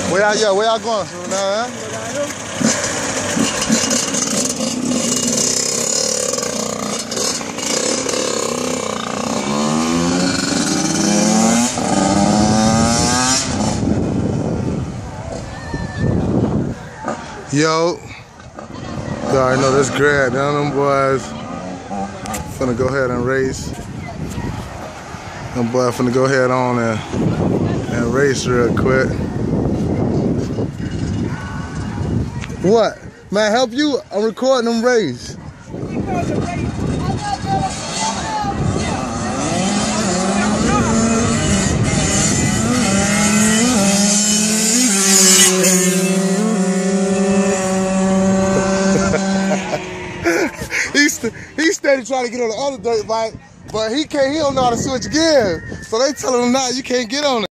Where y'all going? So now, Yo, y'all already know this grad. None of them boys finna go ahead and race. Them boys finna go ahead on and race real quick. What? Man, help you? I'm recording them race. He steady trying to get on the other dirt bike, but he don't know how to switch gears. So they telling him now you can't get on it.